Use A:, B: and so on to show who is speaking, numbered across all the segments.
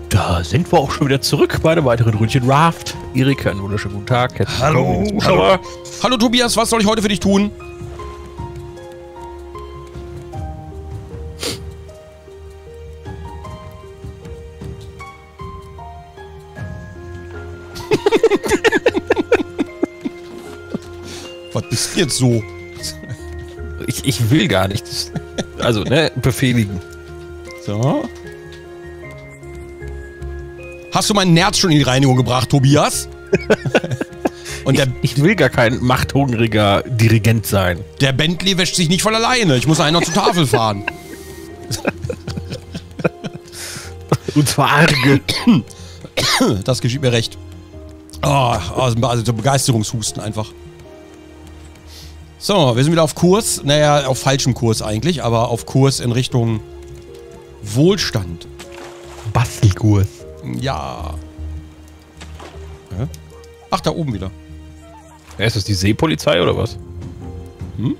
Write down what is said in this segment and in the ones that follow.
A: Da sind wir auch schon wieder zurück bei einem weiteren Ründchen Raft. Erik, einen wunderschönen guten Tag.
B: Hallo, hallo. Hallo Tobias, was soll ich heute für dich tun? Was bist du jetzt so?
A: Ich will gar nichts. Also, ne, befehligen.
B: So. Hast du mein Nerz schon in die Reinigung gebracht, Tobias? Und
A: ich will gar kein machthungriger Dirigent sein.
B: Der Bentley wäscht sich nicht von alleine. Ich muss einen noch zur Tafel fahren.
A: Und zwar arge.
B: Das geschieht mir recht. Oh, also so Begeisterungshusten einfach. So, wir sind wieder auf Kurs. Naja, auf falschem Kurs eigentlich, aber auf Kurs in Richtung Wohlstand.
A: Bastelkurs.
B: Ja. Hä? Ach, da oben wieder.
A: Ja, ist das die Seepolizei oder was?
B: Hm?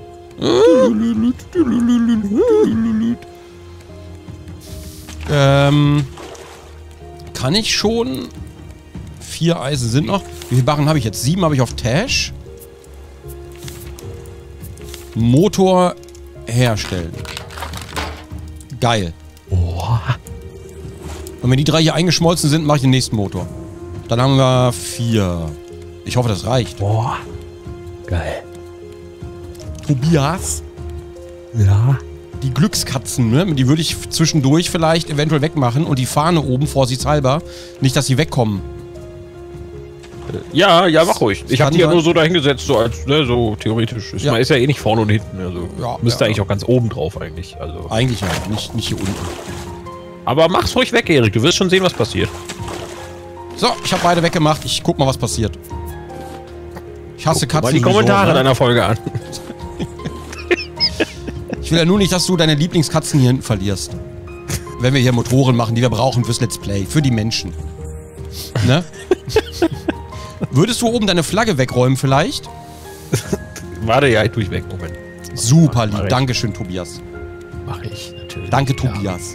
B: Kann ich schon? 4 Eisen sind noch. Wie viele Barren habe ich jetzt? 7 habe ich auf Tash. Motor herstellen. Geil.
A: Boah.
B: Und wenn die 3 hier eingeschmolzen sind, mache ich den nächsten Motor. Dann haben wir 4. Ich hoffe, das reicht.
A: Boah. Geil.
B: Tobias?
A: Ja? Die
B: Die Glückskatzen, ne? Die würde ich zwischendurch vielleicht eventuell wegmachen und die Fahne oben, vorsichtshalber, nicht, dass sie wegkommen.
A: Ja, mach ruhig. Ich habe die ja
B: sein.
A: nur so dahingesetzt, so als, ne, so theoretisch.
B: Ja.
A: Man ist ja eh nicht vorne und hinten. Also
B: Ja,
A: müsste
B: ja,
A: eigentlich
B: ja.
A: auch ganz oben drauf eigentlich. Also.
B: Eigentlich ja, nicht hier unten.
A: Aber mach's ruhig weg, Erik. Du wirst schon sehen, was passiert.
B: So, ich habe beide weggemacht. Ich guck mal, was passiert. Ich hasse
A: Guck mal
B: Katzen
A: die
B: sowieso,
A: Kommentare
B: ne?
A: deiner Folge an.
B: Ich will ja nur nicht, dass du deine Lieblingskatzen hier hinten verlierst. Wenn wir hier Motoren machen, die wir brauchen fürs Let's Play. Für die Menschen. Ne? Würdest du oben deine Flagge wegräumen vielleicht?
A: Warte, ja, ich tue ich weg. Moment.
B: Super
A: Mach
B: lieb.
A: ich.
B: Dankeschön, Tobias.
A: Mach ich, natürlich.
B: Danke,
A: klar.
B: Tobias.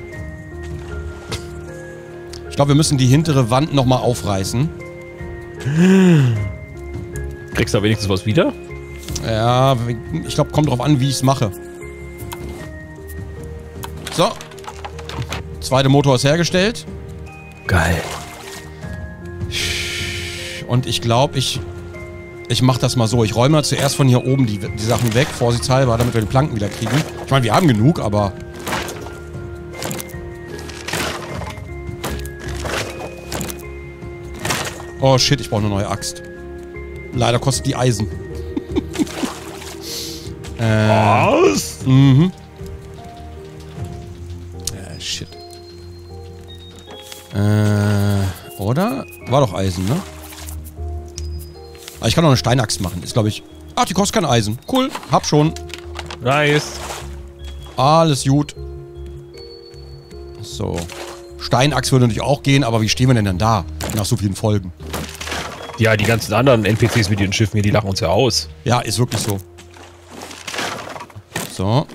B: Ich glaube, wir müssen die hintere Wand nochmal aufreißen.
A: Kriegst du da wenigstens was wieder?
B: Ja, ich glaube, kommt drauf an, wie ich es mache. So. Zweiter Motor ist hergestellt.
A: Geil.
B: Und ich glaube, ich mache das mal so. Ich räume zuerst von hier oben die Sachen weg, vorsichtshalber, damit wir die Planken wieder kriegen. Ich meine, wir haben genug, aber... Oh shit, ich brauche eine neue Axt. Leider kostet die Eisen.
A: Was?
B: Mhm. Shit. Oder? War doch Eisen, ne? Aber ich kann noch eine Steinaxt machen. Ist, glaube ich... Ach, die kostet kein Eisen. Cool. Hab schon.
A: Nice.
B: Alles gut. So. Steinaxt würde natürlich auch gehen, aber wie stehen wir denn dann da? Nach so vielen Folgen.
A: Ja, die ganzen anderen NPCs mit ihren Schiffen hier, die lachen uns ja aus.
B: Ja, ist wirklich so. So.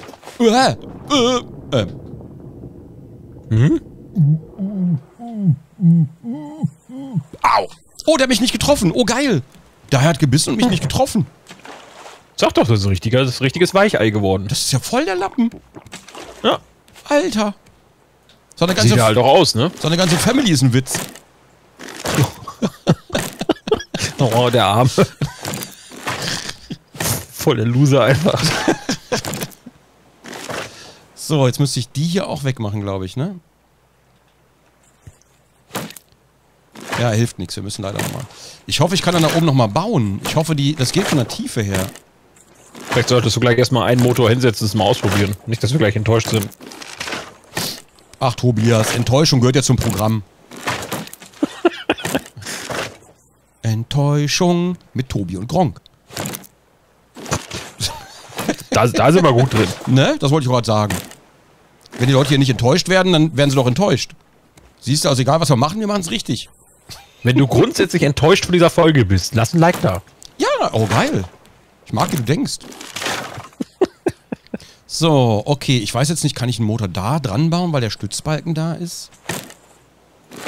A: Mhm.
B: Au! Oh, der hat mich nicht getroffen. Oh, geil. Der hat gebissen und mich nicht getroffen.
A: Sag doch, das ist ein richtiges Weichei geworden.
B: Das ist ja voll der Lappen.
A: Ja.
B: Alter. So eine
A: Sieht ja halt auch aus, ne?
B: so eine ganze Family ist ein Witz.
A: Oh, der Arme. Voll der Loser einfach.
B: So, jetzt müsste ich die hier auch wegmachen, glaube ich, ne? Ja, hilft nichts. Wir müssen leider nochmal. Ich hoffe, ich kann dann da oben nochmal bauen. Ich hoffe, das geht von der Tiefe her.
A: Vielleicht solltest du gleich erstmal einen Motor hinsetzen und es mal ausprobieren. Nicht, dass wir gleich enttäuscht sind.
B: Ach, Tobias, Enttäuschung gehört ja zum Programm. Enttäuschung mit Tobi und Gronk.
A: Da sind wir gut drin.
B: Ne? Das wollte ich gerade sagen. Wenn die Leute hier nicht enttäuscht werden, dann werden sie doch enttäuscht. Siehst du, also egal was wir machen es richtig.
A: Wenn du grundsätzlich enttäuscht von dieser Folge bist, lass ein Like da.
B: Ja, oh geil. Ich mag, wie du denkst. So, okay. Ich weiß jetzt nicht, kann ich einen Motor da dran bauen, weil der Stützbalken da ist?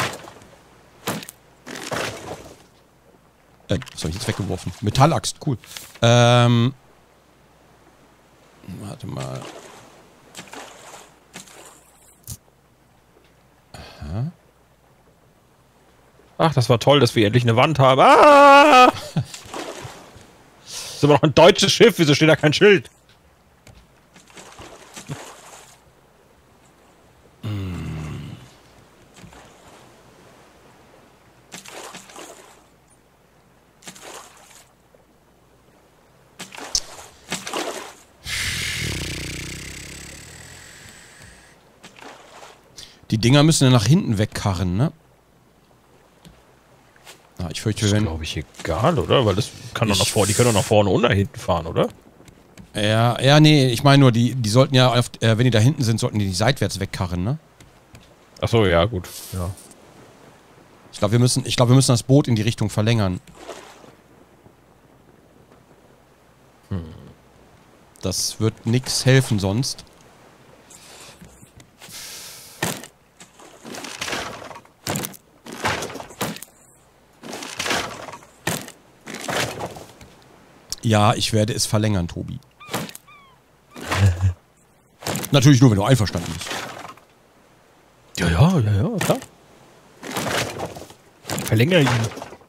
B: Was habe ich jetzt weggeworfen? Metallaxt, cool. Warte mal. Aha.
A: Ach, das war toll, dass wir endlich eine Wand haben. Ah! Das ist aber noch ein deutsches Schiff, wieso steht da kein Schild?
B: Die Dinger müssen ja nach hinten wegkarren, ne? Ah, ich fürchte, wir werden...
A: Das ist, glaube ich, egal, oder? Weil das kann doch nach vorne, die können doch nach vorne und nach hinten fahren, oder?
B: Ja, nee, ich meine nur, die sollten ja, wenn die da hinten sind, sollten die seitwärts wegkarren, ne?
A: Ach so, ja, gut. Ja.
B: Ich glaube, wir müssen das Boot in die Richtung verlängern. Das wird nix helfen sonst. Ja, ich werde es verlängern, Tobi. Natürlich nur, wenn du einverstanden bist.
A: Ja, klar. Verlängere ihn.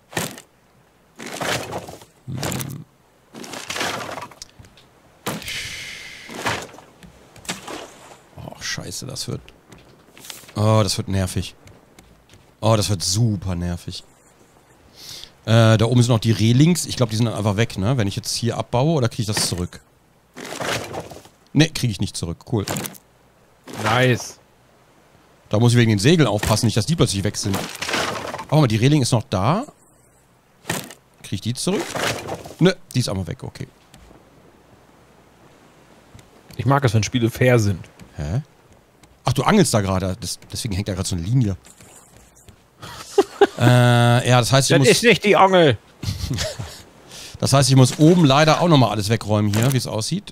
B: Oh, scheiße, das wird... Oh, das wird nervig. Oh, das wird super nervig. Da oben sind noch die Relings. Ich glaube, die sind dann einfach weg, ne? Wenn ich jetzt hier abbaue, oder kriege ich das zurück? Ne, kriege ich nicht zurück. Cool.
A: Nice.
B: Da muss ich wegen den Segeln aufpassen, nicht, dass die plötzlich weg sind. Aber mal, die Reling ist noch da. Kriege ich die zurück? Ne, die ist einfach weg, okay.
A: Ich mag es, wenn Spiele fair sind.
B: Hä? Ach, du angelst da gerade. Deswegen hängt da gerade so eine Linie. Ja, das heißt, ich muss...
A: Das ist nicht die Angel.
B: Das heißt, ich muss oben leider auch nochmal alles wegräumen hier, wie es aussieht.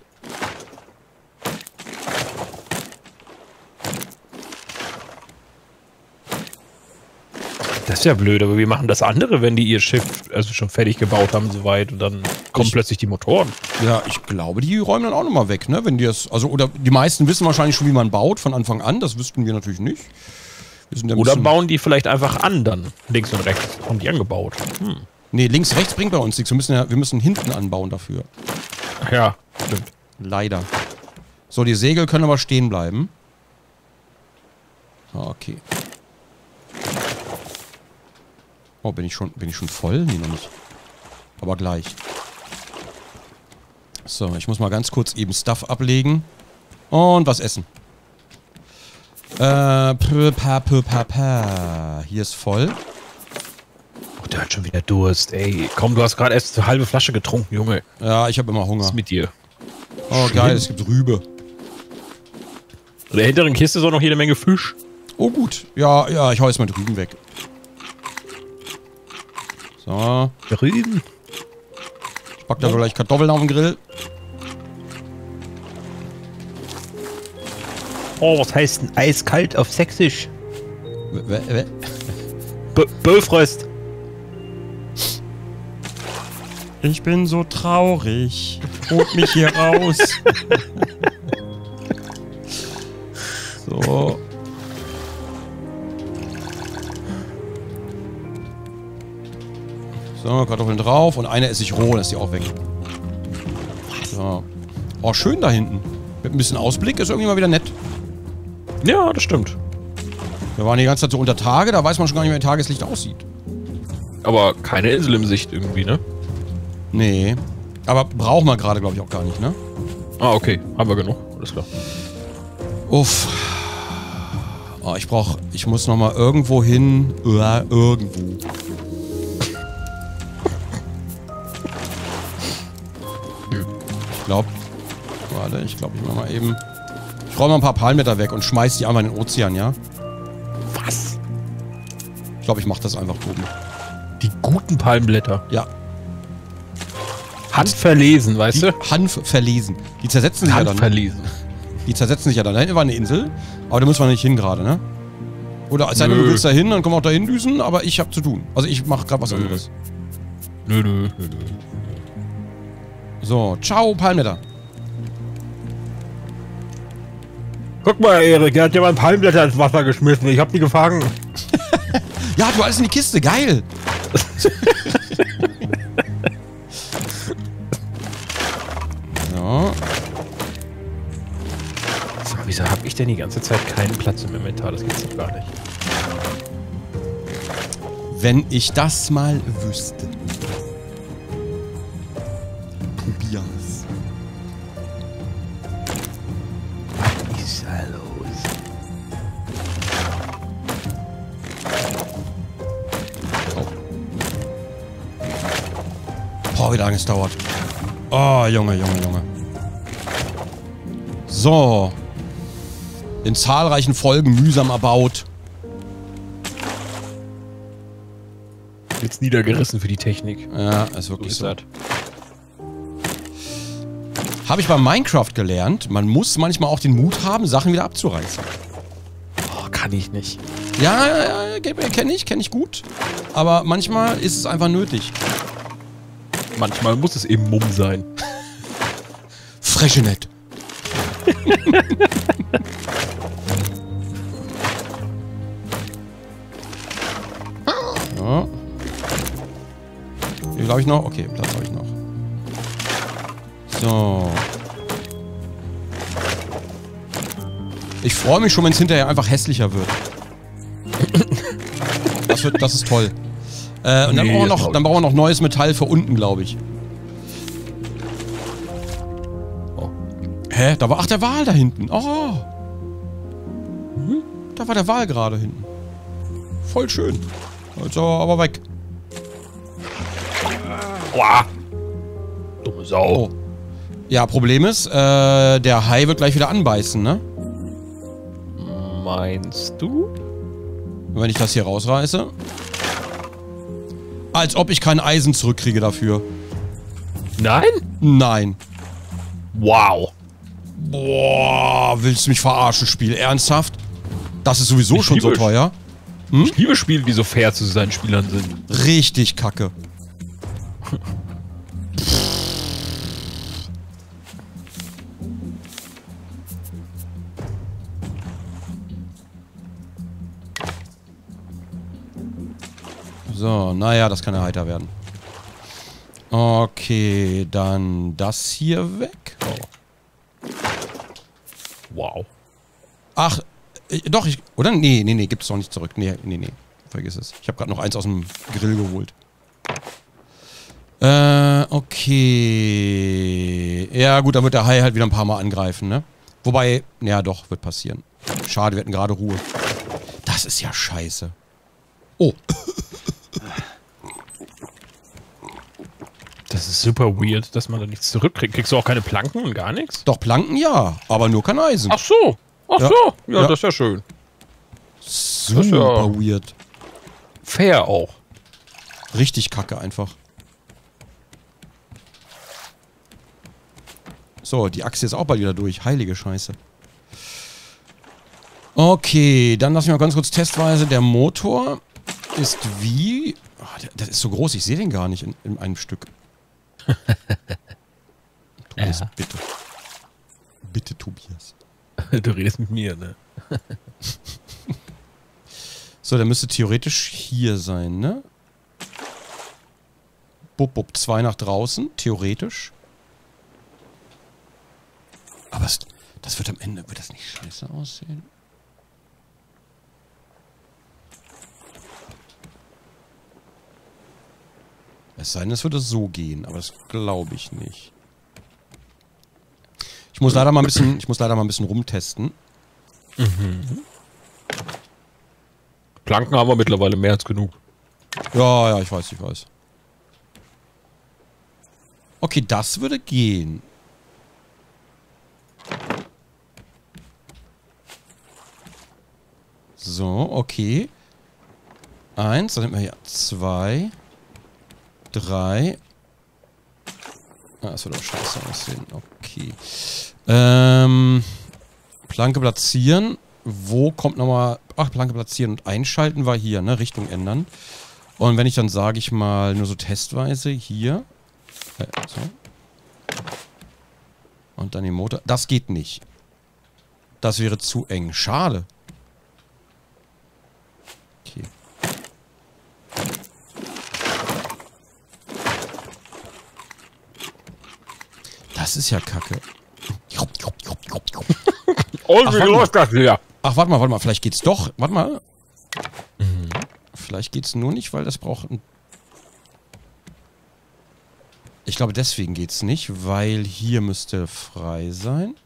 A: Das ist ja blöd, aber wie machen das andere, wenn die ihr Schiff also schon fertig gebaut haben soweit und dann kommen plötzlich die Motoren?
B: Ja, ich glaube, die räumen dann auch nochmal weg, ne? Wenn die das... Also, oder die meisten wissen wahrscheinlich schon, wie man baut von Anfang an. Das wüssten wir natürlich nicht.
A: Oder bauen die vielleicht einfach an dann, links und rechts. Haben die angebaut.
B: Nee, links, rechts bringt bei uns nichts. Wir müssen hinten anbauen dafür.
A: Ach ja, stimmt.
B: Leider. So, die Segel können aber stehen bleiben. Okay. Oh, bin ich schon voll? Nee, noch nicht. Aber gleich. So, ich muss mal ganz kurz eben Stuff ablegen. Und was essen. Hier ist voll.
A: Oh, der hat schon wieder Durst, ey. Komm, du hast gerade erst eine halbe Flasche getrunken, Junge.
B: Ja, ich habe immer Hunger.
A: Was ist mit dir?
B: Oh, geil, es gibt Rübe.
A: In der hinteren Kiste ist auch noch jede Menge Fisch.
B: Oh, gut. Ja, ich hau jetzt mal Rüben weg. So.
A: Rüben?
B: Ich pack da gleich Kartoffeln auf den Grill.
A: Oh, was heißt denn eiskalt auf Sächsisch? Böfröst.
B: Ich bin so traurig. Holt mich hier raus. So. So, Kartoffeln drauf und eine esse ich roh, dann ist die auch weg. So. Oh, schön da hinten. Mit ein bisschen Ausblick ist irgendwie mal wieder nett.
A: Ja, das stimmt.
B: Wir waren die ganze Zeit so unter Tage, da weiß man schon gar nicht mehr, wie Tageslicht aussieht.
A: Aber keine Insel im Sicht irgendwie, ne?
B: Nee. Aber brauchen wir gerade, glaube ich, auch gar nicht, ne?
A: Ah, okay. Haben wir genug. Alles klar.
B: Uff. Oh, ich muss noch mal irgendwo hin. Irgendwo. Ich glaube, ich mach mal eben... Ich räume mal ein paar Palmblätter weg und schmeiß die einmal in den Ozean, ja?
A: Was?
B: Ich glaube, ich mach das einfach oben.
A: Die guten Palmblätter?
B: Ja.
A: Handverlesen, weißt du?
B: Hanf verlesen. Die zersetzen sich ja dann.
A: Handverlesen.
B: Die zersetzen sich ja dann. Da hinten war eine Insel, aber da müssen wir nicht hin gerade, ne? Oder es sei denn, du willst da hin, dann komm auch da hin düsen, aber ich hab zu tun. Also ich mach gerade was anderes.
A: Nö.
B: So, ciao, Palmblätter.
A: Guck mal, Erik, der hat ja mal ein Palmblätter ins Wasser geschmissen. Ich hab die gefangen.
B: Ja, du alles in die Kiste, geil. So.
A: So, wieso hab ich denn die ganze Zeit keinen Platz im Inventar? Das gibt's doch gar nicht.
B: Wenn ich das mal wüsste. Tobias.
A: Was ist da los?
B: Boah, wie lange es dauert. Oh, Junge. So. In zahlreichen Folgen mühsam erbaut.
A: Jetzt niedergerissen für die Technik.
B: Ja, ist wirklich so.
A: Das.
B: Habe ich bei Minecraft gelernt, man muss manchmal auch den Mut haben, Sachen wieder abzureißen.
A: Oh, kann ich nicht.
B: Ja, kenne ich gut. Aber manchmal ist es einfach nötig.
A: Manchmal muss es eben Mumm sein.
B: Frechenet. Ja. Hier glaube ich noch. Okay, Platz habe ich noch. So. Ich freue mich schon, wenn es hinterher einfach hässlicher wird. Das ist toll. Und dann, dann brauchen wir noch neues Metall für unten, glaube ich.
A: Oh.
B: Hä? Da war, ach, der Wal da hinten. Oh. Da war der Wal gerade hinten. Voll schön. Jetzt aber weg.
A: Aua. Dumme Sau.
B: Oh. Ja, Problem ist, der Hai wird gleich wieder anbeißen, ne?
A: Meinst du?
B: Wenn ich das hier rausreiße. Als ob ich kein Eisen zurückkriege dafür.
A: Nein?
B: Nein.
A: Wow.
B: Boah, willst du mich verarschen, Spiel? Ernsthaft? Das ist sowieso schon so teuer.
A: Ich liebe Spiele, die so fair zu seinen Spielern sind.
B: Richtig kacke. So, naja, das kann ja heiter werden. Okay, dann das hier weg. Oh.
A: Wow.
B: Ach, doch, oder? Nee, gibt's doch nicht zurück. Nee, vergiss es. Ich habe gerade noch eins aus dem Grill geholt. Okay. Ja, gut, dann wird der Hai halt wieder ein paar Mal angreifen, ne? Wobei, ja doch, wird passieren. Schade, wir hatten gerade Ruhe. Das ist ja scheiße. Oh.
A: Das ist super weird, dass man da nichts zurückkriegt. Kriegst du auch keine Planken und gar nichts?
B: Doch, Planken ja, aber nur kein Eisen.
A: Ach so.
B: Ja.
A: Ja, das ist ja schön.
B: Super weird.
A: Fair auch.
B: Richtig kacke einfach. So, die Achse ist auch bald wieder durch. Heilige Scheiße. Okay, dann lassen wir mal ganz kurz testweise. Der Motor ist wie... Oh, das ist so groß, ich sehe den gar nicht in einem Stück. Tobias,
A: Ja.
B: bitte. Bitte, Tobias.
A: Du redest mit mir, ne?
B: So, der müsste theoretisch hier sein, ne? Bub, 2 nach draußen, theoretisch. Aber das wird am Ende, wird das nicht scheiße aussehen? Es sei denn, es würde so gehen, aber das glaube ich nicht. Ich muss leider mal ein bisschen rumtesten.
A: Planken haben wir mittlerweile mehr als genug.
B: Ja, ich weiß. Okay, das würde gehen. So, okay. 1, dann nehmen wir hier 2, 3. Ah, das wird auch scheiße aussehen. Okay. Planke platzieren. Wo kommt nochmal... Ach, Planke platzieren und einschalten war hier, ne? Richtung ändern. Und wenn ich dann, sage ich mal, nur so testweise hier. So. Und dann den Motor. Das geht nicht. Das wäre zu eng. Schade. Okay. Das ist ja kacke.
A: Und wie läuft das wieder?
B: Ach, warte mal. Vielleicht geht's doch. Warte mal. Vielleicht geht's nur nicht, weil das braucht ein... Ich glaube, deswegen geht's nicht, weil hier müsste frei sein.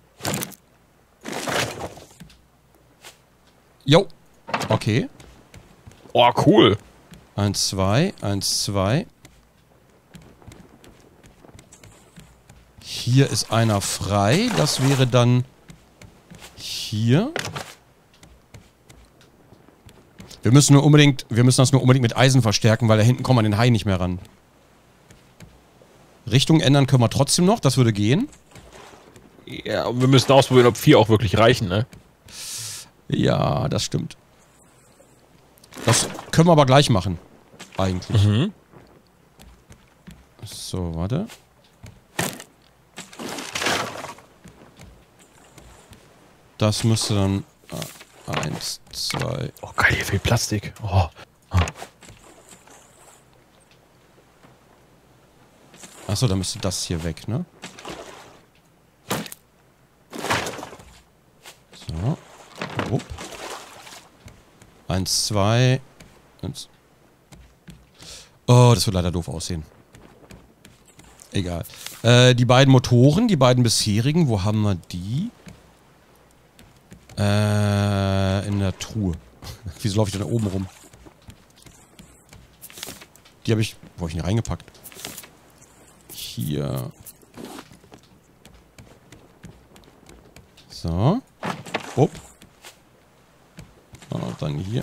B: Jo. Okay.
A: Oh, cool.
B: 1, 2, 1, 2. Hier ist einer frei. Das wäre dann hier. Wir müssen das nur unbedingt mit Eisen verstärken, weil da hinten kommt man den Hai nicht mehr ran. Richtung ändern können wir trotzdem noch, das würde gehen.
A: Ja, und wir müssen ausprobieren, ob 4 auch wirklich reichen, ne?
B: Ja, das stimmt. Das können wir aber gleich machen. Eigentlich.
A: Mhm.
B: So, warte. Das müsste dann... 1, 2...
A: Oh geil, hier fehlt Plastik. Oh.
B: Achso, dann müsste das hier weg, ne? So. Wupp. 1, 2... 1. Oh, das wird leider doof aussehen. Egal. Die beiden Motoren, die beiden bisherigen, wo haben wir die? In der Truhe. Wieso laufe ich denn da oben rum? Die habe ich... Wo habe ich denn reingepackt? Hier. So. Upp. Und dann hier.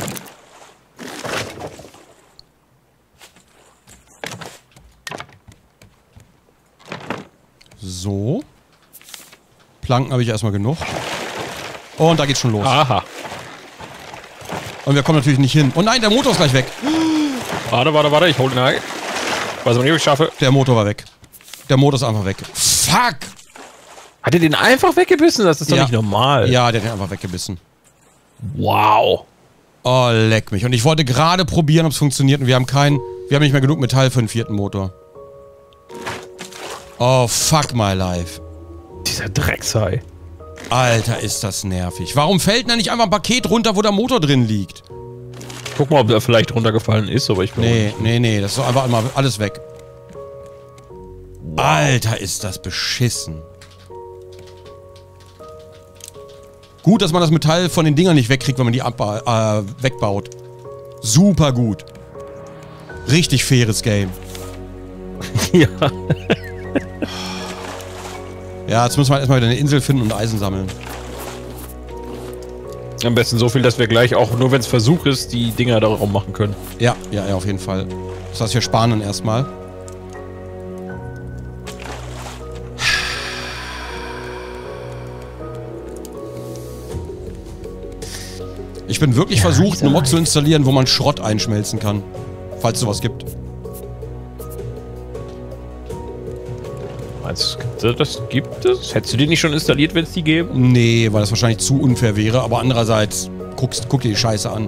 B: So. Planken habe ich erstmal genug. Und da geht's schon los.
A: Aha.
B: Und wir kommen natürlich nicht hin. Oh nein, der Motor ist gleich weg.
A: Warte, ich hole den Hai. Weiß aber nicht, ob ich schaffe.
B: Der Motor war weg. Der Motor ist einfach weg. Fuck!
A: Hat er den einfach weggebissen? Das ist doch nicht normal.
B: Ja, der hat den einfach weggebissen.
A: Wow.
B: Oh, leck mich. Und ich wollte gerade probieren, ob es funktioniert. Und wir haben nicht mehr genug Metall für den 4. Motor. Oh, fuck my life.
A: Dieser Dreckshai.
B: Alter, ist das nervig. Warum fällt denn da nicht einfach ein Paket runter, wo der Motor drin liegt?
A: Guck mal, ob der vielleicht runtergefallen ist, aber ich glaube...
B: Nee. Das ist doch einfach mal alles weg. Wow. Alter, ist das beschissen. Gut, dass man das Metall von den Dingern nicht wegkriegt, wenn man die wegbaut. Super gut. Richtig faires Game.
A: Ja.
B: Ja, jetzt müssen wir erstmal wieder eine Insel finden und Eisen sammeln.
A: Am besten so viel, dass wir gleich auch, nur wenn es Versuch ist, die Dinger da raum machen können.
B: Ja, auf jeden Fall. Das heißt, wir sparen dann erstmal. Ich bin wirklich versucht, eine Mod zu installieren, wo man Schrott einschmelzen kann. Falls es sowas gibt.
A: Meinst du, das gibt es? Hättest du die nicht schon installiert, wenn es die gäbe?
B: Nee, weil das wahrscheinlich zu unfair wäre. Aber andererseits, guck dir die Scheiße an.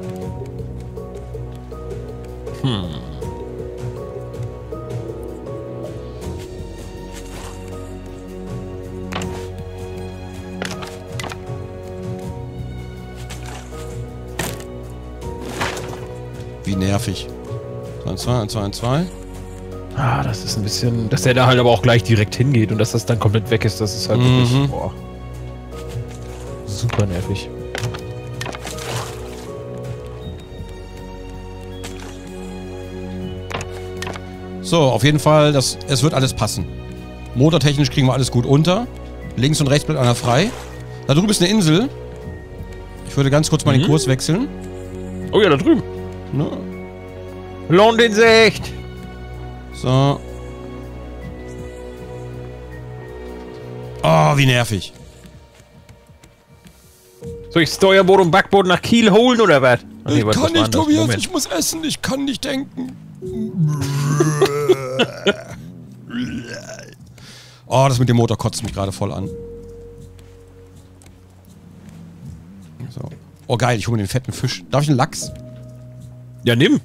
B: Wie nervig. 1-2.
A: Ah, das ist ein bisschen... Dass der da halt aber auch gleich direkt hingeht und dass das dann komplett weg ist, das ist halt wirklich... Boah. Super nervig.
B: So, auf jeden Fall, es wird alles passen. Motortechnisch kriegen wir alles gut unter. Links und rechts bleibt einer frei. Da drüben ist eine Insel. Ich würde ganz kurz mal den Kurs wechseln.
A: Oh ja, da drüben.
B: Ne?
A: Londinsekt.
B: So. Oh, wie nervig.
A: Soll ich Steuerbord und Backbord nach Kiel holen oder was? Ach nee,
B: Ich
A: was
B: kann
A: war
B: nicht,
A: denn das?
B: Tobias,
A: Moment.
B: ich muss essen, ich kann nicht denken. Oh, das mit dem Motor kotzt mich gerade voll an. So. Oh geil, ich hole mir den fetten Fisch. Darf ich einen Lachs?
A: Ja, nimm.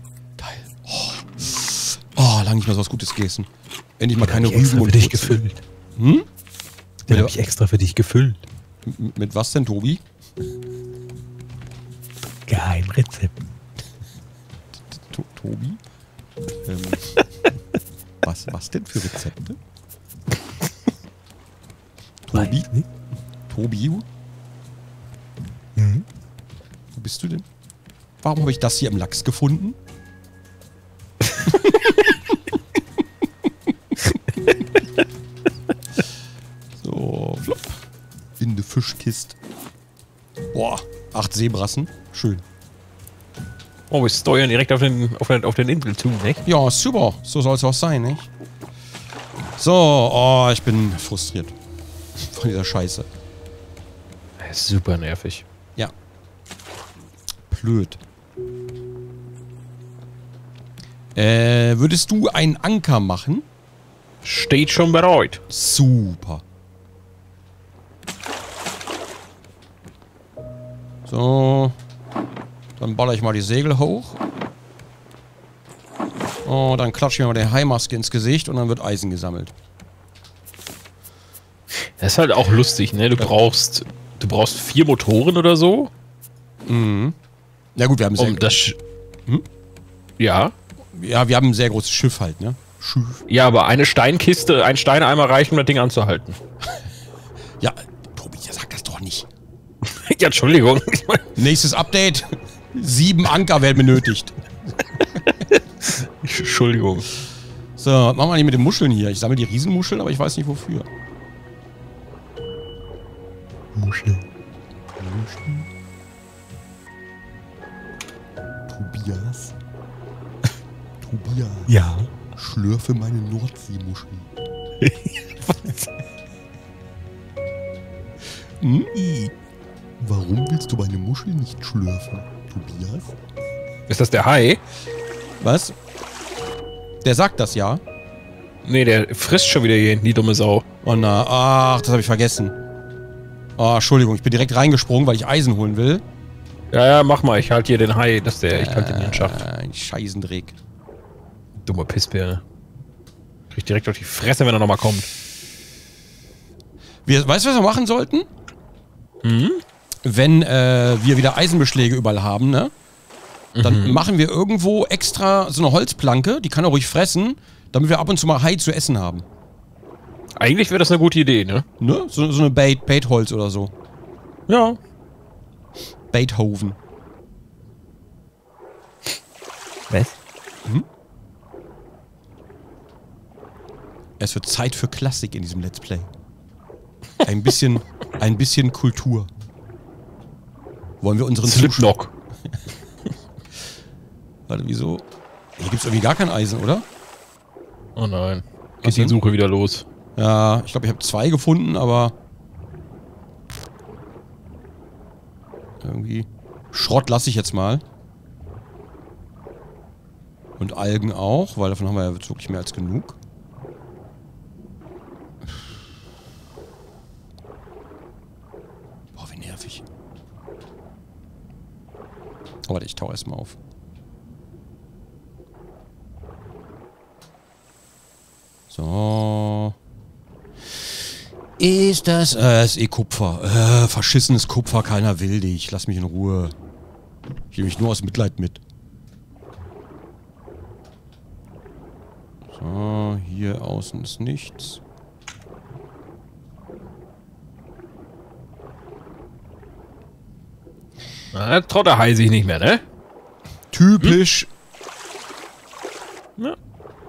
B: Oh, lange nicht mehr so was Gutes gegessen. Endlich mal keine Rüben
A: für
B: und
A: dich
B: Wurzeln.
A: gefüllt.
B: Hm?
A: Den habe ich extra für dich gefüllt.
B: Mit was denn, Tobi?
A: Geheimrezept.
B: Tobi? Was denn für Rezepte? Tobi? Tobi?
A: Mhm.
B: Wo bist du denn? Warum habe ich das hier im Lachs gefunden? So, flop. In die Fischkiste. Boah, 8 Seebrassen. Schön.
A: Oh, wir steuern direkt auf den Insel zu, nicht?
B: Ja, super. So soll es auch sein, nicht? So, oh, ich bin frustriert. Von dieser Scheiße.
A: Super nervig.
B: Ja. Blöd. Würdest du einen Anker machen?
A: Steht schon bereit.
B: Super. So. Dann baller ich mal die Segel hoch. Oh, dann klatsche ich mir mal die Haimaske ins Gesicht und dann wird Eisen gesammelt.
A: Das ist halt auch lustig, ne? Du brauchst 4 Motoren oder so.
B: Mhm. Ja gut, wir haben
A: Um das Ja.
B: ja, wir haben ein sehr großes Schiff halt, ne? Schiff.
A: Ja, aber eine Steinkiste, ein Steineimer reichen, um das Ding anzuhalten.
B: Ja, Tobi, sag das doch nicht.
A: Ja, Entschuldigung.
B: Nächstes Update. 7 Anker werden benötigt.
A: Entschuldigung.
B: So, was machen wir nicht mit den Muscheln hier? Ich sammle die Riesenmuscheln, aber ich weiß nicht wofür.
A: Muschel.
B: Tobias? Tobias?
A: Ja.
B: Schlürfe meine Nordseemuscheln. Hm? Warum willst du meine Muscheln nicht schlürfen, Tobias?
A: Ist das der Hai?
B: Was? Der sagt das ja.
A: Nee, der frisst schon wieder hier die dumme Sau.
B: Oh na, ach, das habe ich vergessen. Oh, Entschuldigung, ich bin direkt reingesprungen, weil ich Eisen holen will.
A: Ja, mach mal. Ich halte hier den Hai. Ich halte den Schacht.
B: Ein Scheißendreck.
A: Dumme Pissbirne. Krieg direkt auf die Fresse, wenn er nochmal kommt.
B: Weißt du, was wir machen sollten?
A: Mhm.
B: Wenn wir wieder Eisenbeschläge überall haben, ne? Dann machen wir irgendwo extra so eine Holzplanke, die kann er ruhig fressen, damit wir ab und zu mal Hai zu essen haben.
A: Eigentlich wäre das eine gute Idee, ne?
B: Ne? So eine Baitholz oder so.
A: Ja.
B: Beethoven.
A: Was?
B: Es wird Zeit für Klassik in diesem Let's Play. Ein bisschen Kultur. Wollen wir unseren
A: Slipknot.
B: Warte, wieso? Hier gibt's irgendwie gar kein Eisen, oder?
A: Oh nein.
B: Was
A: Geht die
B: denn?
A: Suche wieder los.
B: Ja, ich glaube, ich habe 2 gefunden, aber irgendwie Schrott lasse ich jetzt mal. Und Algen auch, weil davon haben wir ja wirklich mehr als genug. Boah, wie nervig. Oh, warte, ich tauche erstmal auf. So. Ist das... ist eh Kupfer. Verschissenes Kupfer, keiner will dich. Lass mich in Ruhe. Ich nehme mich nur aus Mitleid mit. So, hier außen ist nichts.
A: Na, traut der Hai sich nicht mehr, ne?
B: Typisch.
A: Ja.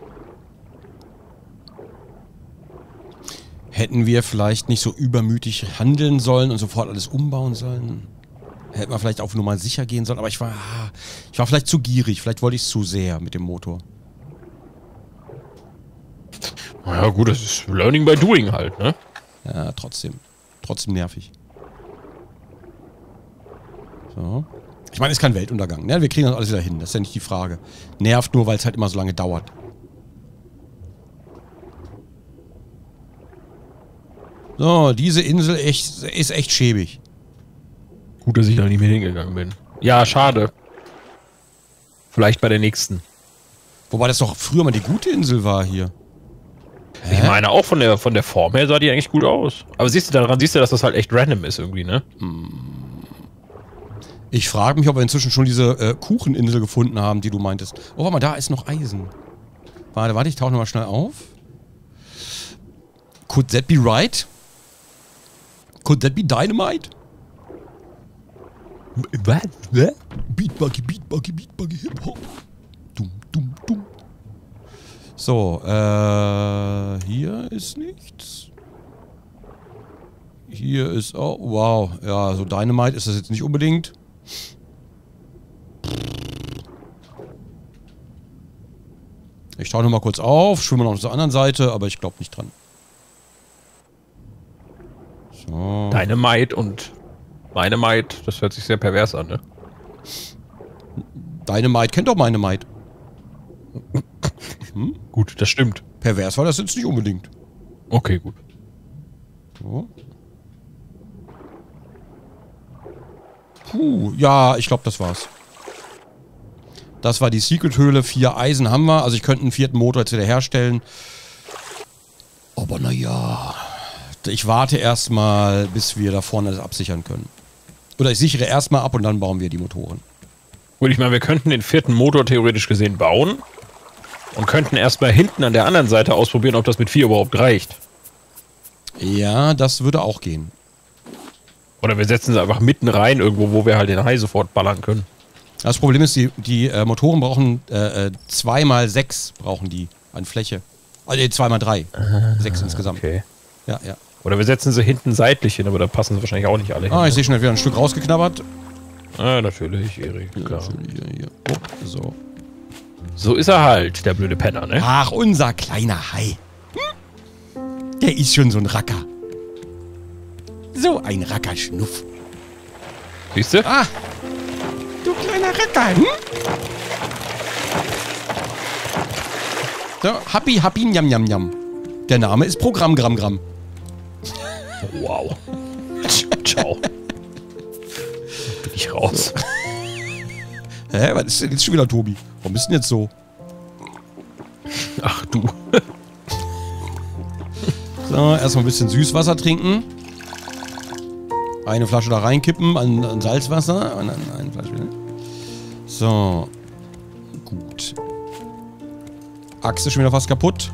B: Hätten wir vielleicht nicht so übermütig handeln sollen und sofort alles umbauen sollen? Hätten wir vielleicht auf Nummer sicher gehen sollen, aber ich war vielleicht zu gierig. Vielleicht wollte ich es zu sehr mit dem Motor.
A: Na ja, gut, das ist Learning by Doing halt, ne?
B: Ja, trotzdem. Trotzdem nervig. So. Ich meine, ist kein Weltuntergang, ne? Wir kriegen das alles wieder hin, das ist ja nicht die Frage. Nervt nur, weil es halt immer so lange dauert. So, diese Insel ist echt schäbig.
A: Gut, dass ich da nicht mehr hingegangen bin. Ja, schade. Vielleicht bei der nächsten.
B: Wobei das doch früher mal die gute Insel war hier. Hä?
A: Ich meine, auch von der Form her sah die eigentlich gut aus. Aber siehst du, dass das halt echt random ist irgendwie, ne?
B: Ich frage mich, ob wir inzwischen schon diese Kucheninsel gefunden haben, die du meintest. Oh, warte mal, da ist noch Eisen. Warte, ich tauche nochmal schnell auf. Could that be right? Could that be Dynamite?
A: Was?
B: Beatbuggy, Hip-Hop. Dumm. So, hier ist nichts. Hier ist, oh, wow. Ja, so Dynamite ist das jetzt nicht unbedingt. Ich tauche nochmal kurz auf, schwimme noch zur anderen Seite, aber ich glaube nicht dran. So.
A: Dynamite und Dynamite, das hört sich sehr pervers an, ne?
B: Dynamite kennt doch Dynamite.
A: Gut, das stimmt.
B: Pervers war das jetzt nicht unbedingt.
A: Okay, gut.
B: So. Puh, ja, ich glaube, das war's. Das war die Secret-Höhle. 4 Eisen haben wir. Also ich könnte einen 4. Motor jetzt wieder herstellen. Aber naja. Ich warte erstmal, bis wir da vorne das absichern können. Oder ich sichere erstmal ab und dann bauen wir die Motoren.
A: Gut, ich meine, wir könnten den 4. Motor theoretisch gesehen bauen. Und könnten erstmal hinten an der anderen Seite ausprobieren, ob das mit 4 überhaupt reicht.
B: Ja, das würde auch gehen.
A: Oder wir setzen sie einfach mitten rein, irgendwo, wo wir halt den Hai sofort ballern können.
B: Das Problem ist, die Motoren brauchen 2x6 brauchen die an Fläche. Also 2x3. 6 insgesamt.
A: Okay.
B: Ja.
A: Oder wir setzen sie hinten seitlich hin, aber da passen sie wahrscheinlich auch nicht alle hin.
B: Ah, ich sehe schon wieder ein Stück rausgeknabbert.
A: Ah, natürlich, Erik. Klar.
B: Hier. Oh, so.
A: So ist er halt, der blöde Penner, ne?
B: Ach, unser kleiner Hai. Der ist schon so ein Racker. So ein Rackerschnuff.
A: Siehst du?
B: Ah, du kleiner Racker. So, Happy, Njam. Der Name ist Programm, Gramm.
A: Wow. Ciao. Bin ich raus.
B: Hä, was ist denn jetzt schon wieder, Tobi? Warum bist du denn jetzt so?
A: Ach du.
B: So, erstmal ein bisschen Süßwasser trinken. Eine Flasche da reinkippen an Salzwasser. Und dann eine Flasche. So. Gut. Achse schon wieder fast kaputt.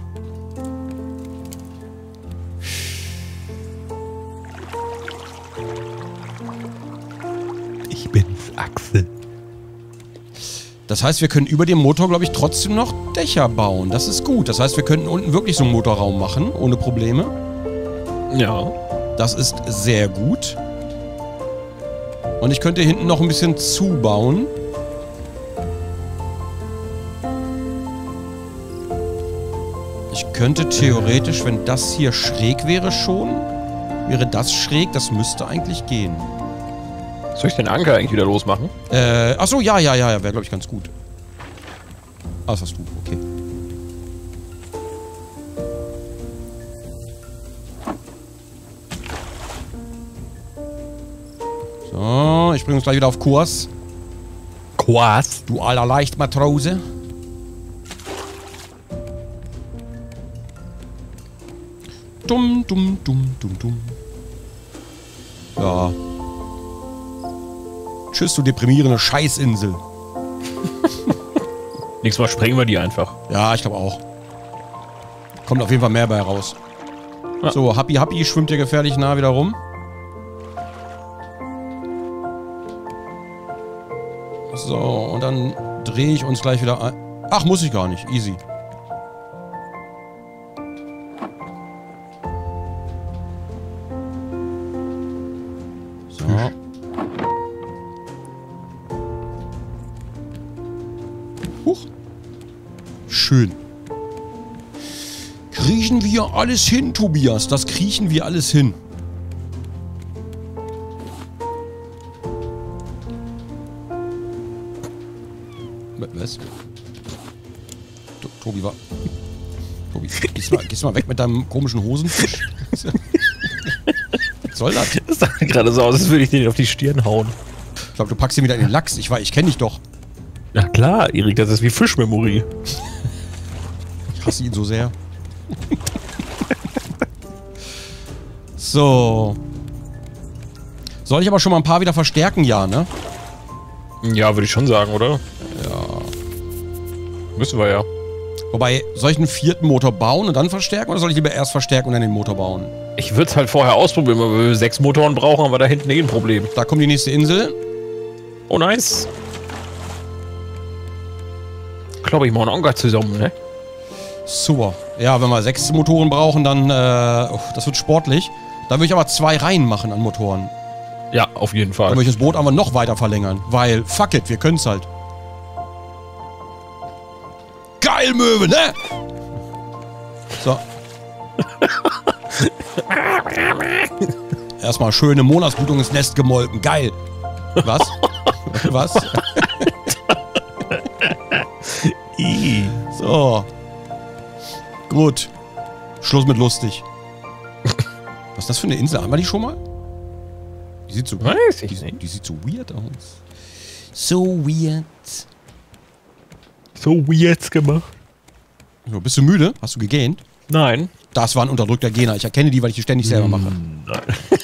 A: Ich bin's, Axel.
B: Das heißt, wir können über dem Motor, glaube ich, trotzdem noch Dächer bauen. Das ist gut. Das heißt, wir könnten unten wirklich so einen Motorraum machen, ohne Probleme.
A: Ja.
B: Das ist sehr gut. Und ich könnte hinten noch ein bisschen zubauen. Ich könnte theoretisch, wenn das hier schräg wäre schon, wäre das schräg. Das müsste eigentlich gehen.
A: Soll ich den Anker eigentlich wieder losmachen?
B: Achso, ja, wäre, glaube ich, ganz gut. Ah, das hast du, okay. So, ich bringe uns gleich wieder auf Kurs.
A: Kurs?
B: Du aller Leichtmatrose. Dumm. Ja. Tschüss, du deprimierende Scheißinsel.
A: Nächstes Mal sprengen wir die einfach.
B: Ja, ich glaube auch. Kommt auf jeden Fall mehr bei raus.
A: Ja.
B: So, Happy schwimmt hier gefährlich nah wieder rum. So, und dann drehe ich uns gleich wieder ein. Ach, muss ich gar nicht. Easy. So. Huch. Schön. Kriechen wir alles hin, Tobias. Das kriechen wir alles hin. Was? Tobi war... Tobi, gehst du mal weg mit deinem komischen Hosenfisch? Was soll das?
A: Das sah gerade so aus, als würde ich den auf die Stirn hauen.
B: Ich glaube, du packst ihn wieder in den Lachs. Ich kenne dich doch.
A: Na klar, Erik, das ist wie Fischmemory.
B: Ich hasse ihn so sehr. So. Soll ich aber schon mal ein paar wieder verstärken? Ja, ne?
A: Ja, würde ich schon sagen, oder?
B: Ja.
A: Müssen wir ja.
B: Wobei, soll ich einen 4. Motor bauen und dann verstärken? Oder soll ich lieber erst verstärken und dann den Motor bauen?
A: Ich würde es halt vorher ausprobieren, weil wir 6 Motoren brauchen, haben wir da hinten eh ein Problem.
B: Da kommt die nächste Insel.
A: Oh, nice. Glaube ich mal einen Anker zusammen, ne?
B: Super. Ja, wenn wir 6 Motoren brauchen, dann, das wird sportlich. Dann würde ich aber 2 Reihen machen an Motoren.
A: Ja, auf jeden Fall.
B: Dann würde ich das Boot aber noch weiter verlängern. Weil, fuck it, wir können es halt. Geil, Möwe, ne? So. Erstmal schöne Monatsblutung ins Nest gemolken. Geil. Was? Was? So. Gut. Schluss mit lustig. Was ist das für eine Insel? Haben wir die schon mal? Die sieht so,
A: Weiß ich nicht.
B: Die sieht so weird aus. So weird.
A: So weird gemacht.
B: So, bist du müde? Hast du gegähnt?
A: Nein.
B: Das war ein unterdrückter Gena. Ich erkenne die, weil ich die ständig selber mache.
A: Nein.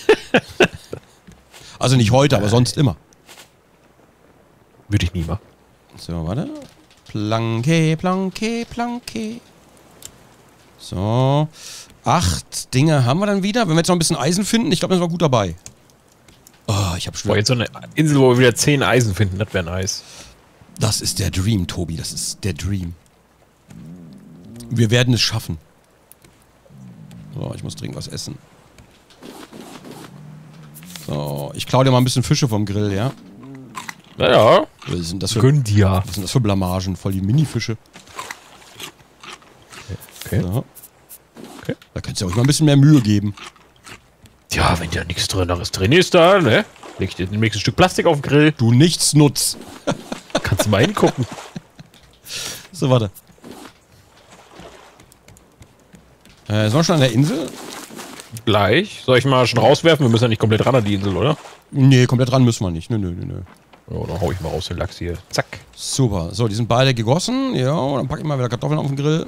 B: Also nicht heute, aber sonst immer.
A: Würde ich nie machen.
B: So, warte. Planke, Planke, Planke. So. 8 Dinge haben wir dann wieder. Wenn wir jetzt noch ein bisschen Eisen finden, ich glaube, das war gut dabei. Oh, ich habe
A: Boah,
B: schon.
A: jetzt so eine Insel, wo wir wieder 10 Eisen finden, das wäre nice.
B: Das ist der Dream, Tobi. Das ist der Dream. Wir werden es schaffen. So, ich muss dringend was essen. So, ich klaue dir mal ein bisschen Fische vom Grill, ja?
A: Naja.
B: Was sind das für,
A: Gönn dir.
B: was sind das für Blamagen? Voll die Mini-Fische.
A: Okay.
B: So. Okay. Da könntest du auch mal ein bisschen mehr Mühe geben.
A: Ja, wenn da nichts drin ist, da, ne? Leg dir ein Stück Plastik auf den Grill.
B: Du Nichtsnutz.
A: Kannst du mal hingucken.
B: So, warte. Sind wir schon an der Insel?
A: Gleich. Soll ich mal schon rauswerfen? Wir müssen ja nicht komplett ran an die Insel, oder?
B: Nee, komplett dran müssen wir nicht. Nö.
A: Oh, dann hau ich mal raus den Lachs hier. Zack.
B: Super. So, die sind beide gegossen. Ja, dann pack ich mal wieder Kartoffeln auf den Grill.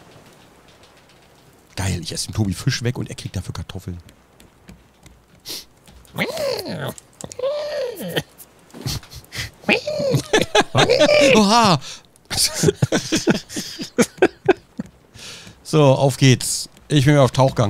B: Geil, ich esse dem Tobi Fisch weg und er kriegt dafür Kartoffeln. Oha! So, auf geht's. Ich bin wieder auf Tauchgang.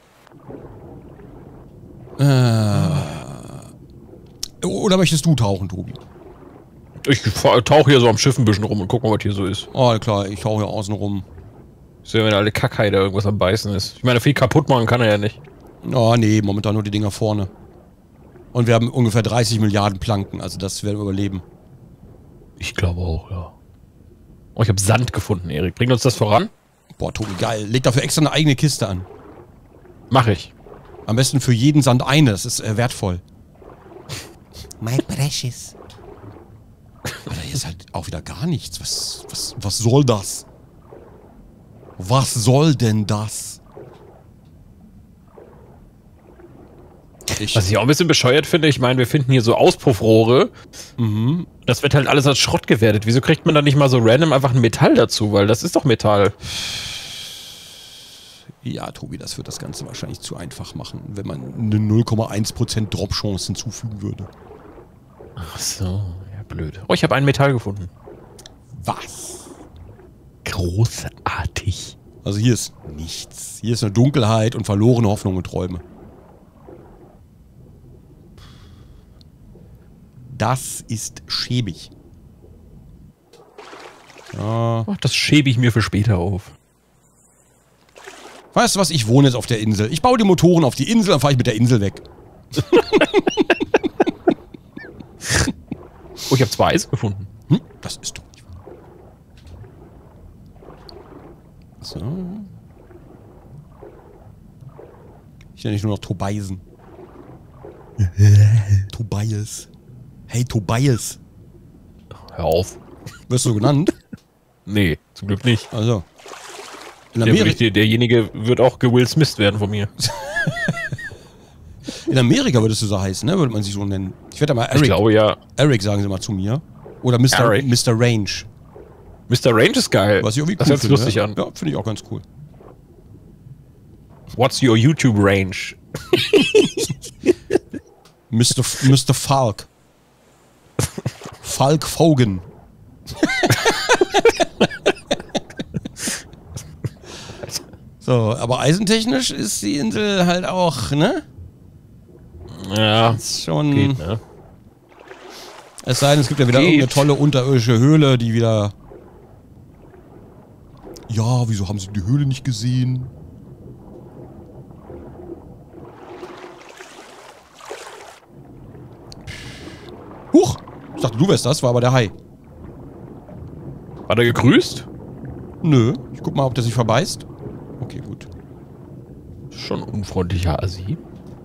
B: Oder möchtest du tauchen, Tobi?
A: Ich tauche hier so am Schiff ein bisschen rum und guck mal, was hier so ist.
B: Oh, klar, ich tauche hier außen rum.
A: Sehen, wenn alle Kackheide irgendwas am Beißen ist. Ich meine, viel kaputt machen kann er ja nicht.
B: Oh, nee, momentan nur die Dinger vorne. Und wir haben ungefähr 30 Milliarden Planken, also das werden wir überleben.
A: Ich glaube auch, ja. Oh, ich habe Sand gefunden, Erik. Bringt uns das voran?
B: Boah, Tobi, geil. Leg dafür extra eine eigene Kiste an.
A: Mach ich.
B: Am besten für jeden Sand eine, das ist wertvoll. My precious. Alter, hier ist halt auch wieder gar nichts. Was soll das? Was soll denn das?
A: Was ich auch ein bisschen bescheuert finde, ich meine, wir finden hier so Auspuffrohre.
B: Mhm.
A: Das wird halt alles als Schrott gewertet. Wieso kriegt man da nicht mal so random einfach ein Metall dazu? Weil das ist doch Metall.
B: Ja, Tobi, das wird das Ganze wahrscheinlich zu einfach machen, wenn man eine 0,1% Drop-Chance hinzufügen würde.
A: Ach so, ja blöd. Oh, ich habe ein Metall gefunden.
B: Was?
A: Großartig.
B: Also hier ist nichts. Hier ist eine Dunkelheit und verlorene Hoffnung und Träume. Das ist schäbig. Ja.
A: Ach, das schäbe ich mir für später auf.
B: Weißt du was, ich wohne jetzt auf der Insel. Ich baue die Motoren auf die Insel, dann fahre ich mit der Insel weg.
A: Oh, ich habe 2 Eisen gefunden.
B: Hm? Das ist doch nicht wahr. So. Ich nenne nicht nur noch Tobiasen. Tobias. Hey, Tobias.
A: Hör auf.
B: Wirst du genannt?
A: Nee, zum Glück nicht.
B: Also. In Amerika,
A: Derjenige wird auch Will Smith werden von mir.
B: in Amerika würdest du so heißen, ne? Würde man sich so nennen. Ich werde mal Eric.
A: Ich glaube ja.
B: Eric sagen sie mal zu mir. Oder Mr.
A: Eric.
B: Mr. Range.
A: Mr. Range ist geil.
B: Was ich irgendwie
A: das
B: cool
A: hört sich
B: finde,
A: lustig
B: ja?
A: an.
B: Ja, finde ich auch ganz cool.
A: What's your YouTube Range?
B: Mr. Falk. Falk Fogan. So, aber eisentechnisch ist die Insel halt auch, ne?
A: Ja,
B: Ist schon.
A: geht, ne?
B: Es sei denn, es gibt ja wieder
A: Geht.
B: irgendeine tolle unterirdische Höhle, die wieder. Ja, wieso haben sie die Höhle nicht gesehen? Huch! Ich dachte, du wärst das, war aber der Hai.
A: Hat er gegrüßt?
B: Nö, ich guck mal, ob der sich verbeißt. Okay, gut.
A: Schon unfreundlicher Assi.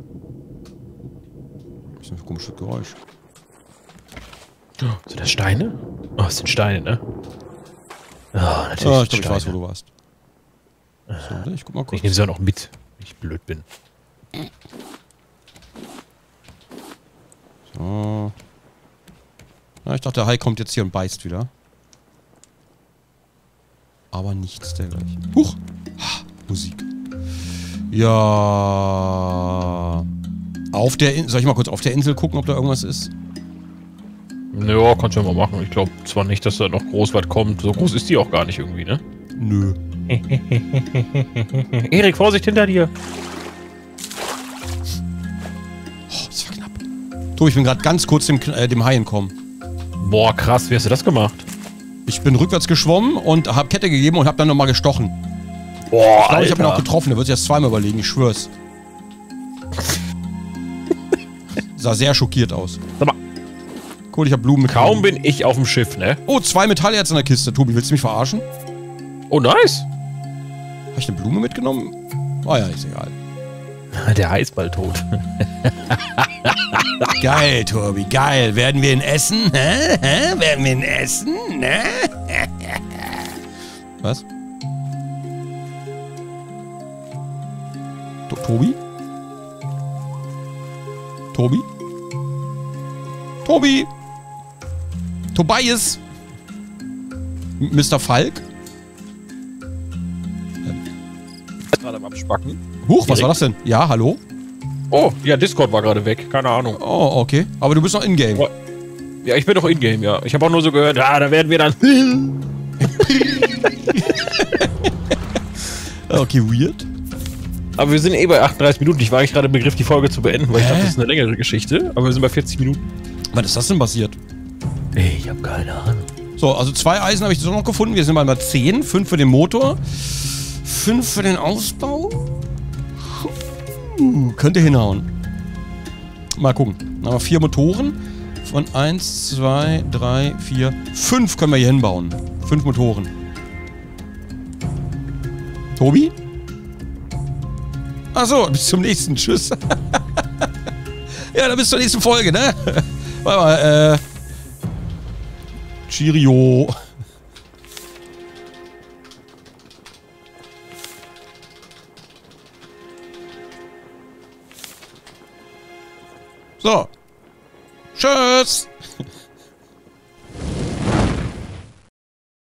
B: Das ist ein komisches Geräusch.
A: Sind das Steine? Oh, das sind Steine, ne? Oh, natürlich.
B: Ich glaube, ich
A: Steine.
B: weiß, wo du warst. So, ich guck mal kurz.
A: Ich nehme sie auch noch mit, wenn ich blöd bin.
B: So. Ja, ich dachte, der Hai kommt jetzt hier und beißt wieder. Aber nichts dergleichen. Huch! Ha, Musik. Ja. Auf der Insel. Soll ich mal kurz auf der Insel gucken, ob da irgendwas ist?
A: Ja, kannst du ja mal machen. Ich glaube zwar nicht, dass da noch groß was kommt. So groß ist die auch gar nicht irgendwie, ne?
B: Nö.
A: Erik, Vorsicht hinter dir!
B: Oh, das war knapp. Tobi, ich bin gerade ganz kurz dem Hai entkommen.
A: Boah, krass, wie hast du das gemacht?
B: Ich bin rückwärts geschwommen und habe Kette gegeben und habe dann nochmal gestochen.
A: Boah,
B: Ich glaube, ich habe ihn auch getroffen. Der wird sich jetzt zweimal überlegen, ich schwör's. Sah sehr schockiert aus.
A: Sag mal,
B: Cool, ich habe Blumen mitgenommen.
A: kaum bin ich auf dem Schiff, ne?
B: Oh, 2 Metallerz in der Kiste. Tobi, willst du mich verarschen?
A: Oh, nice!
B: Habe ich eine Blume mitgenommen? Oh ja, ist egal.
A: Der Hai ist bald tot.
B: Geil, Tobi, geil. Werden wir ihn essen? Hä? Werden wir ihn essen? Ne? Was? Tobi? Tobi? Tobi! Tobias! Mr. Falk?
A: Gerade am Abspacken.
B: Huch, was
A: Erik?
B: war das denn? Ja, hallo?
A: Oh, ja, Discord war gerade weg. Keine Ahnung.
B: Oh, okay. Aber du bist noch in-game.
A: Oh. Ja, ich bin doch in-game, ja. Ich habe auch nur so gehört, da werden wir dann...
B: Okay, weird.
A: Aber wir sind eh bei 38 Minuten. Ich war eigentlich gerade im Begriff, die Folge zu beenden, weil ich dachte, das ist eine längere Geschichte. Aber wir sind bei 40 Minuten.
B: Was ist das denn passiert?
A: Ich habe keine Ahnung.
B: So, also 2 Eisen habe ich so noch gefunden. Wir sind mal bei 10. 5 für den Motor. 5 für den Ausbau. Könnte hinhauen. Mal gucken. Dann haben wir 4 Motoren. Von 1, 2, 3, 4, 5 können wir hier hinbauen. 5 Motoren. Tobi? Achso, bis zum nächsten. Tschüss. Ja, dann bis zur nächsten Folge, ne? Warte mal, Cheerio. So. Tschüss.